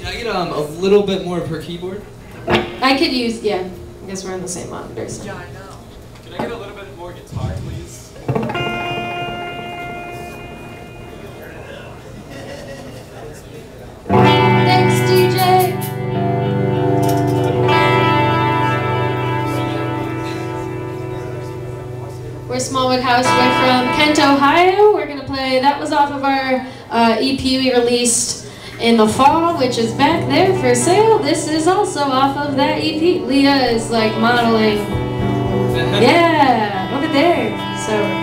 Can I get a little bit more of her keyboard? I could use, yeah. I guess we're on the same monitor. So. Yeah, I know. Can I get a little bit more guitar, please? Thanks, DJ. We're Smallwood House. We're from Kent, Ohio. We're gonna play. That was off of our EP we released in the fall, which is back there for sale. This is also off of that EP. Leah is like modeling. Yeah, over there. So.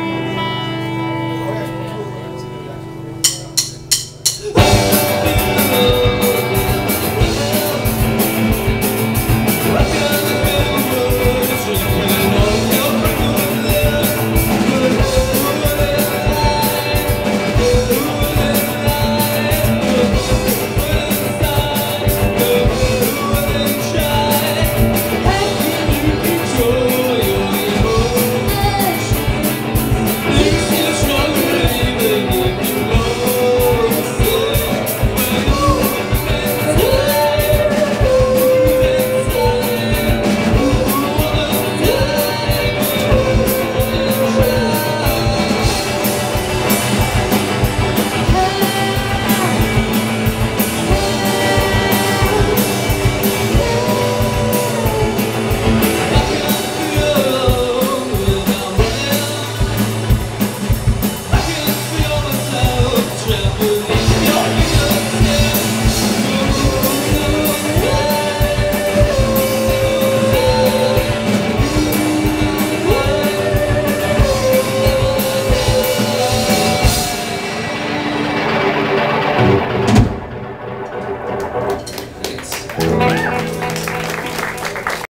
Thanks.